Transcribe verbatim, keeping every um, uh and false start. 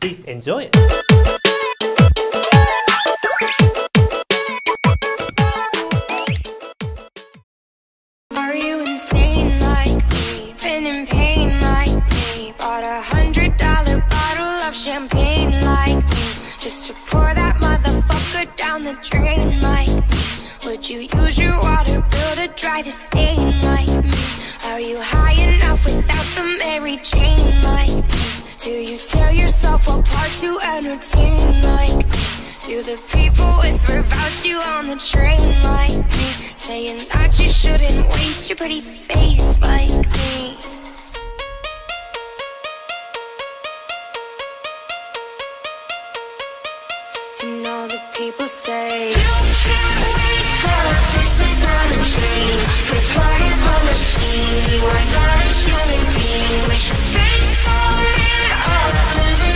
least enjoy it. Are you insane like me? Been in pain like me? Bought a hundred dollar bottle of champagne like me, just to pour that motherfucker down the drain like me. Would you use your water bill to dry the stain like me? Are you high enough without the Mary Jane like me? Do you tear yourself apart to entertain like me? Do the people whisper about you on the train like me, saying that you shouldn't waste your pretty face like me? And all the people say, you can't wake up, this is not a dream. Your blood is a machine, you are not a human being. With your face all lit up, living